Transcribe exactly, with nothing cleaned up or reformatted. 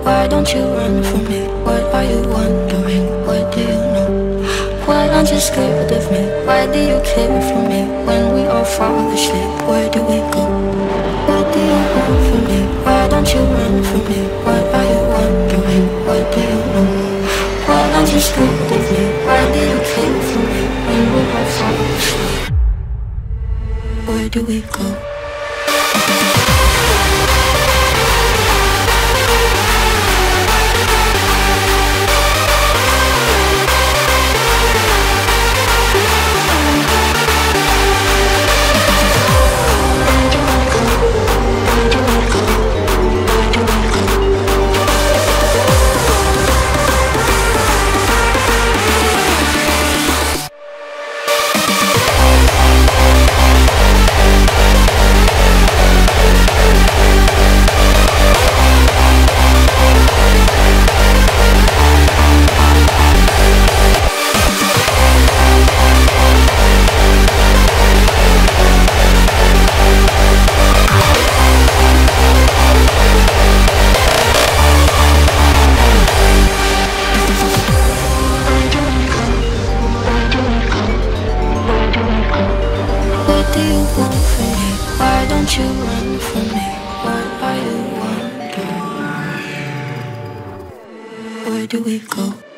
Why don't you run from me? What are you wondering? What do you know? Why aren't you scared of me? Why do you care for me? When we all fall asleep, where do we go? What do you want from me? Why don't you run from me? What are you wondering? What do you know? Why aren't you scared of me? Why do you care for me? When we all fall asleep, where do we go? Why don't you run from me? What are you wondering? Where do we go?